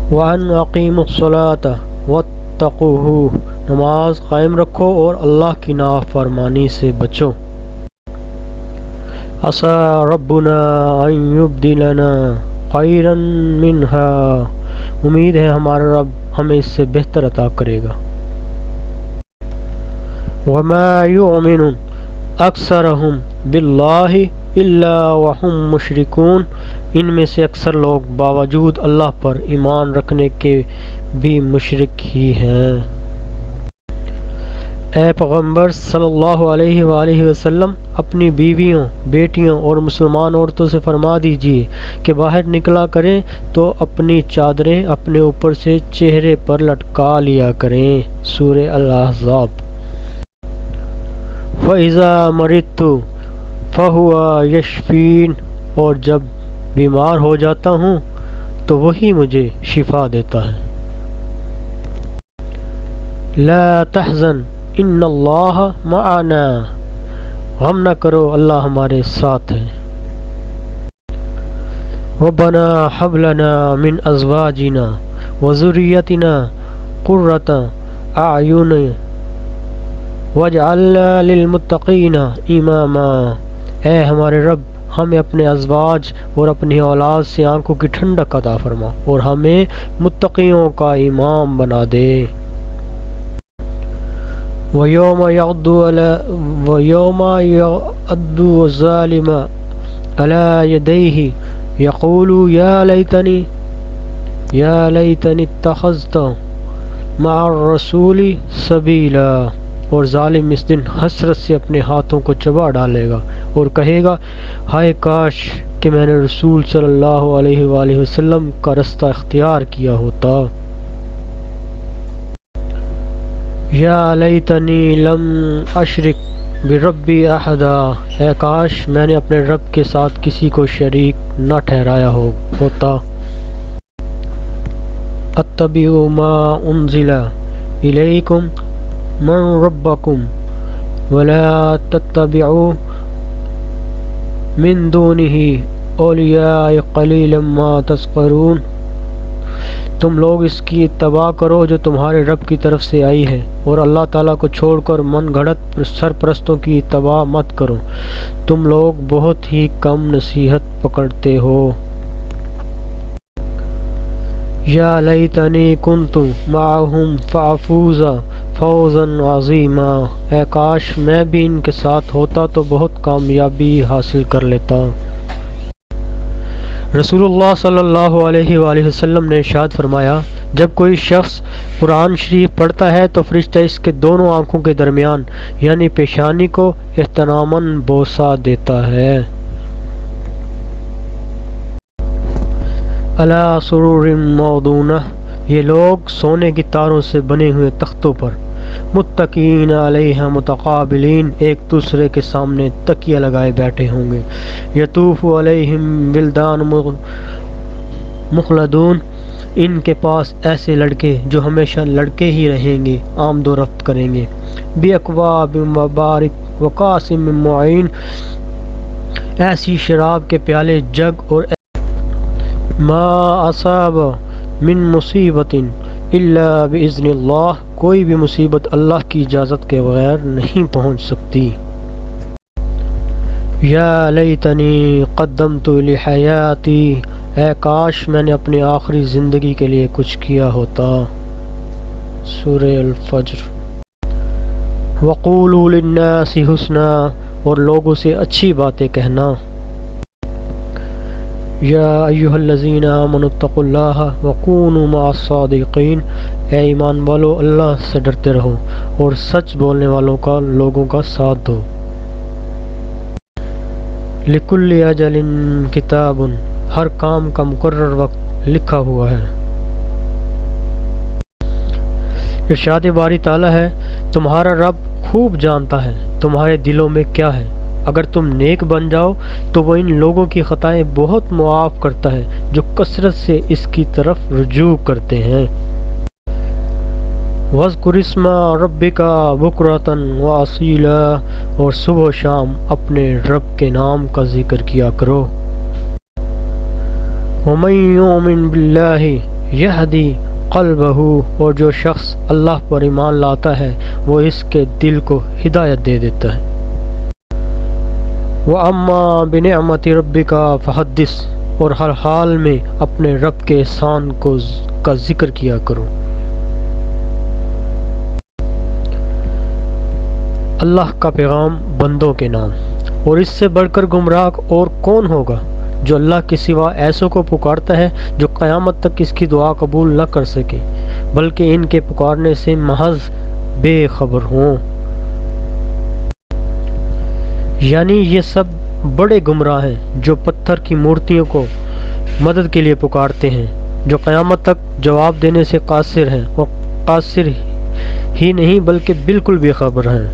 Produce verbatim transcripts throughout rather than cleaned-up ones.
وَأَنْ أَقِيمُوا الصَّلَاةَ وَاتَّقُوهُ، نماز قائم رکھو اور اللہ کی نافرمانی سے بچو۔ عَسَىٰ رَبُّنَا أَن يُبْدِلَنَا خَيْرًا مِنْهَا، امید ہے ہمارا رب ہمیں اس سے بہتر عطا کرے گا۔ وَمَا يُؤْمِنُ أَكْثَرُهُم بِاللَّهِ إِلَّا وَهُم مُشْرِكُونَ، ان میں سے اکثر لوگ باوجود اللہ پر ایمان رکھنے کے بھی مشرک ہی ہیں۔ اے پیغمبر صلی اللہ علیہ وآلہ وسلم، اپنی بیویوں، بیٹیوں اور مسلمان عورتوں سے فرما دیجئے کہ باہر نکلا کریں تو اپنی چادریں اپنے اوپر سے چہرے پر لٹکا لیا کریں۔ سورہ الاحزاب۔ فَإِذَا مَرِضْتُ فَهُوَ يَشْفِينِ، اور جب بیمار ہو جاتا ہوں تو وہی مجھے شفا دیتا ہے۔ لا تحزن ان اللہ معنا، غم نہ کرو اللہ ہمارے ساتھ ہے۔ ربنا هب لنا من ازواجنا وذريتنا قرة اعین واجعلنا للمتقین اماما، اے ہمارے رب ہمیں اپنے ازواج اور اپنی اولاد سے آنکھوں کی ٹھنڈک عطا فرما اور ہمیں متقیوں کا امام بنا دے۔ وَيَوْمَ يَعْضُ وَيَوْمَ يَعْضُ الظَّالِمُ عَلَى يَدَيْهِ يَقُولُ يَا لَيْتَنِي يَا لَيْتَنِي اتَّخَذْتُ مَعَ الرَّسُولِ سَبِيلًا، اور ظالم اس دن حسرت سے اپنے ہاتھوں کو چبا ڈالے گا اور کہے گا ہائے کاش کہ میں نے رسول صلی اللہ علیہ وآلہ وسلم کا رستہ اختیار کیا ہوتا۔ یا لیتنی لم اشرک بربی احدا، اے کاش میں نے اپنے رب کے ساتھ کسی کو شریک نہ ٹھہرایا ہو ہوتا۔ اتبعوا ما انزل الیکم من ربکم ولا تتبعوا من دونہ اولیاء قلیلا ما تذکرون، تم لوگ اس کی اتباع کرو جو تمہارے رب کی طرف سے آئی ہے، اور اللہ تعالیٰ کو چھوڑ کر من گھڑت سرپرستوں کی اتباع مت کرو، تم لوگ بہت ہی کم نصیحت پکڑتے ہو۔ یا لیتنی کنت معہم فافوز فوزا عظیما، اے کاش میں بھی ان کے ساتھ ہوتا تو بہت کامیابی حاصل کر لیتا۔ رسول اللہ صلی اللہ علیہ وآلہ وسلم نے ارشاد فرمایا، جب کوئی شخص قرآن شریف پڑھتا ہے تو فرشتہ اس کے دونوں آنکھوں کے درمیان یعنی پیشانی کو احتراماً بوسہ دیتا ہے۔ علی سرور موضونہ، یہ لوگ سونے کی تاروں سے بنے ہوئے تختوں پر متکئین علیہا متقابلین، ایک دوسرے کے سامنے تکیہ لگائے بیٹھے ہوں گے۔ یطوف علیہم ولدان مخلدون، ان کے پاس ایسے لڑکے جو ہمیشہ لڑکے ہی رہیں گے آمد و رفت کریں گے۔ باکواب مبارک وکاس من معین، ایسی شراب کے پیالے جگ اور ما اصاب من مصیبت الا باذن اللہ، کوئی بھی مصیبت اللہ کی اجازت کے بغیر نہیں پہنچ سکتی۔ یا لیتنی قدمت لحیاتی، اے کاش میں نے اپنی آخری زندگی کے لیے کچھ کیا ہوتا۔ سورہ الفجر۔ وقولوا للناس حسنا، اور لوگوں سے اچھی باتیں کہنا۔ یا ایھا الذین آمنوا اتقوا اللہ وکونوا مع الصادقین، اے ایمان والو اللہ سے ڈرتے رہو اور سچ بولنے والوں کا لوگوں کا ساتھ دو۔ لکل اجل کتاب، ہر کام کا مقرر وقت لکھا ہوا ہے۔ ارشاد باری تعالیٰ ہے، تمہارا رب خوب جانتا ہے تمہارے دلوں میں کیا ہے، اگر تم نیک بن جاؤ تو وہ ان لوگوں کی خطائیں بہت معاف کرتا ہے جو کثرت سے اس کی طرف رجوع کرتے ہیں۔ وَاذْكُرِ اسْمَ رَبِّكَ بُكْرَةً وَأَصِيلًا، اور صبح و شام اپنے رب کے نام کا ذکر کیا کرو۔ وَمَن يُؤْمِن بِاللَّهِ یہدی قلبہ، اور جو شخص اللہ پر ایمان لاتا ہے وہ اس کے دل کو ہدایت دے دیتا ہے۔ وَأَمَّا بِنِعْمَةِ رَبِّكَ فَحَدِّثْ، اور ہر حال میں اپنے رب کے احسان کو کا ذکر کیا کرو۔ اللہ کا پیغام بندوں کے نام، اور اس سے بڑھ کر گمراہ اور کون ہوگا جو اللہ کے سوا ایسوں کو پکارتا ہے جو قیامت تک اس کی دعا قبول نہ کر سکے بلکہ ان کے پکارنے سے محض بے خبر ہوں۔ یعنی یہ سب بڑے گمراہ ہیں جو پتھر کی مورتیوں کو مدد کے لیے پکارتے ہیں، جو قیامت تک جواب دینے سے قاصر ہیں، اور قاصر ہی نہیں بلکہ بالکل بے خبر ہیں۔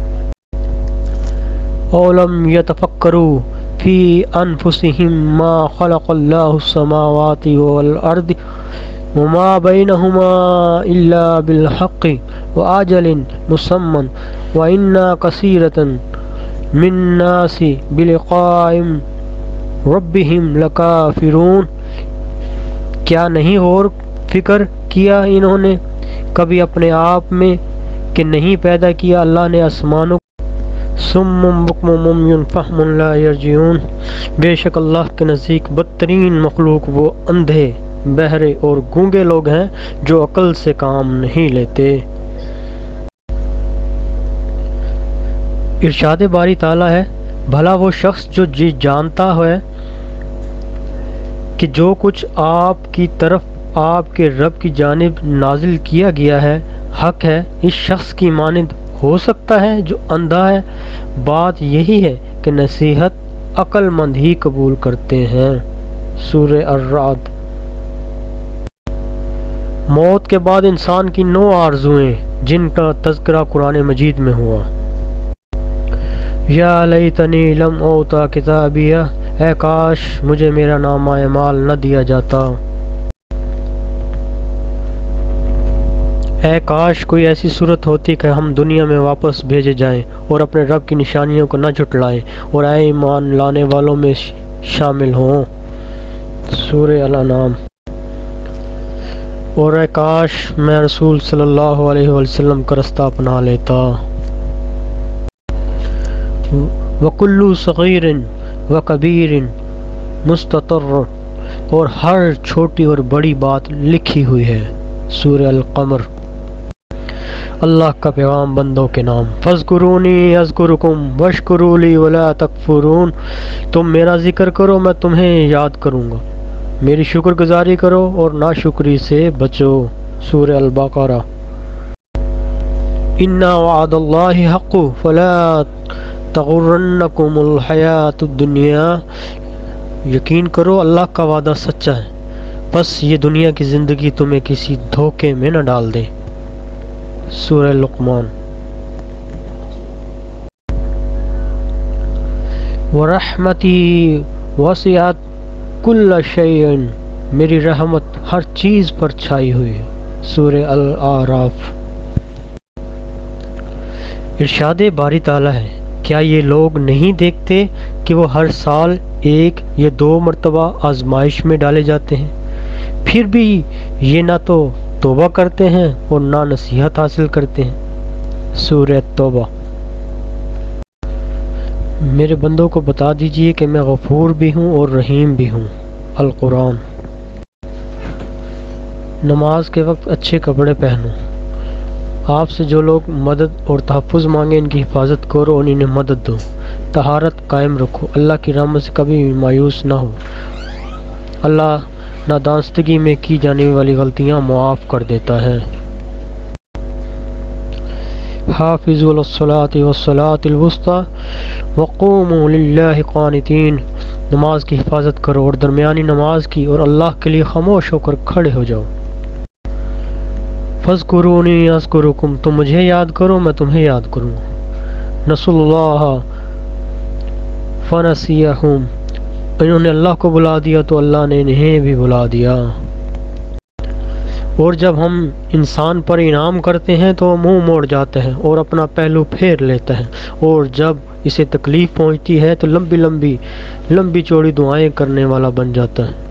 اولم یتفکروا فی انفسہم ما خلق اللہ السماوات والارض وما بینہما الا بالحق واجل مسمى وان کثیرۃ من الناس بلقاء ربہم لکافرون، کیا نہیں غور فکر کیا انہوں نے کبھی اپنے آپ میں کہ نہیں پیدا کیا اللہ نے آسمانوں صم بکم عمی فہم لا یرجعون، بے شک اللہ کے نزدیک بدترین مخلوق وہ اندھے، بہرے اور گونگے لوگ ہیں جو عقل سے کام نہیں لیتے۔ ارشاد باری تعالیٰ ہے، بھلا وہ شخص جو جی جانتا ہے کہ جو کچھ آپ کی طرف آپ کے رب کی جانب نازل کیا گیا ہے حق ہے، اس شخص کی مانند ہو سکتا ہے جو اندھا ہے؟ بات یہی ہے کہ نصیحت عقل مند ہی قبول کرتے ہیں۔ سورہ الرعد۔ موت کے بعد انسان کی نو آرزوئیں جن کا تذکرہ قرآن مجید میں ہوا۔ یا لیتنی لم اوتا کتابیہ، اے کاش مجھے میرا نامہ اعمال نہ دیا جاتا، اے کاش کوئی ایسی صورت ہوتی کہ ہم دنیا میں واپس بھیجے جائیں اور اپنے رب کی نشانیوں کو نہ جھٹلائیں اور اے ایمان لانے والوں میں شامل ہوں۔ سورہ الانعام۔ اور اے کاش میں رسول صلی اللہ علیہ وسلم کا رستہ اپنا لیتا۔ وَكُلُّ صَغِيرٍ وَكَبِيرٍ مُسْتَطَرٌ، اور ہر چھوٹی اور بڑی بات لکھی ہوئی ہے۔ سورہ القمر۔ اللہ کا پیغام بندوں کے نام، فَاذْكُرُونِي أَذْكُرُكُمْ وَاشْكُرُوا لِي وَلَا تَكْفُرُونَ، تم میرا ذکر کرو میں تمہیں یاد کروں گا، میری شکر گزاری کرو اور ناشکری سے بچو۔ سورہ البقرہ۔ إِنَّ وَعْدَ اللَّهِ حَقٌّ فَلَا تَغُرَّنَّكُمُ الْحَيَاةُ الدُّنْيَا، یقین کرو اللہ کا وعدہ سچا ہے، بس یہ دنیا کی زندگی تمہیں کسی دھوکے میں نہ ڈال دے۔ سورہ لقمان۔ وَرَحْمَتِي وَسِعَتْ كُلَّ شَيْءٍ، میری رحمت ہر چیز پر چھائی ہوئی ہے۔ سورہ الاعراف۔ ارشاد باری تعالیٰ ہے، کیا یہ لوگ نہیں دیکھتے کہ وہ ہر سال ایک یا دو مرتبہ آزمائش میں ڈالے جاتے ہیں، پھر بھی یہ نہ تو توبہ کرتے ہیں اور نہ نصیحت حاصل کرتے ہیں۔ سورہ توبہ۔ میرے بندوں کو بتا دیجئے کہ میں غفور بھی ہوں اور رحیم بھی ہوں۔ القرآن۔ نماز کے وقت اچھے کپڑے پہنو، آپ سے جو لوگ مدد اور تحفظ مانگیں ان کی حفاظت کرو اور انہیں مدد دو، طہارت قائم رکھو، اللہ کی رحمت سے کبھی مایوس نہ ہو، اللہ نادانستگی میں کی جانے والی غلطیاں معاف کر دیتا ہے۔ حافظوا علی الصلاۃ والصلاۃ الوسطی وقوموا للہ قانتین، نماز کی حفاظت کرو اور درمیانی نماز کی اور اللہ کے لیے خاموش ہو کر کھڑے ہو جاؤ۔ فاذکرونی اذکرکم، تم مجھے یاد کرو میں تمہیں یاد کروں گا۔ نسوا اللہ فنسیہم، انہوں نے اللہ کو بلا دیا تو اللہ نے انہیں بھی بلا دیا۔ اور جب ہم انسان پر انعام کرتے ہیں تو وہ منہ موڑ جاتا ہے اور اپنا پہلو پھیر لیتا ہے، اور جب اسے تکلیف پہنچتی ہے تو لمبی لمبی لمبی چوڑی دعائیں کرنے والا بن جاتا ہے۔